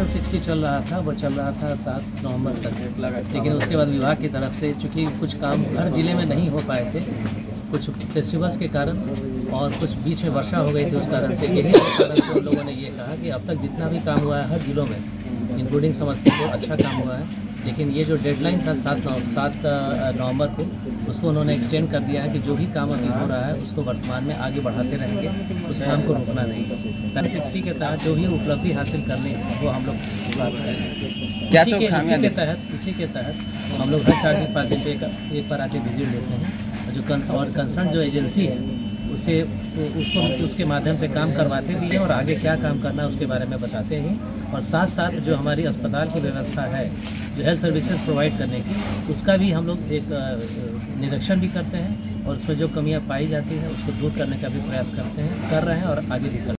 Season 60 चल रहा था, वो चल रहा था 7 नवंबर तक, लेकिन उसके बाद विभाग की तरफ से चूँकि कुछ काम हर ज़िले में नहीं हो पाए थे, कुछ फेस्टिवल्स के कारण और कुछ बीच में वर्षा हो गई थी, उस कारण से यही कारण से उन लोगों ने ये कहा कि अब तक जितना भी काम हुआ है हर जिलों में, इंक्लूडिंग समस्तीपुर, अच्छा काम हुआ है, लेकिन ये जो डेडलाइन था 7 नवंबर को, उसको उन्होंने एक्सटेंड कर दिया है कि जो भी काम अभी हो रहा है उसको वर्तमान में आगे बढ़ाते रहेंगे, उस काम को रोकना नहीं। 60 के तहत जो भी उपलब्धि हासिल करनी है वो हम लोग प्राप्त करेंगे। उसी के तहत हम लोग हर 4-5 दिन पे एक बार आके विजिट देते हैं, और जो कंसर्न जो एजेंसी है उसके माध्यम से काम करवाते भी हैं और आगे क्या काम करना है उसके बारे में बताते हैं, और साथ साथ जो हमारी अस्पताल की व्यवस्था है जो हेल्थ सर्विसेज प्रोवाइड करने की, उसका भी हम लोग एक निरीक्षण भी करते हैं और उसमें जो कमियां पाई जाती हैं उसको दूर करने का भी प्रयास कर रहे हैं और आगे भी करते हैं।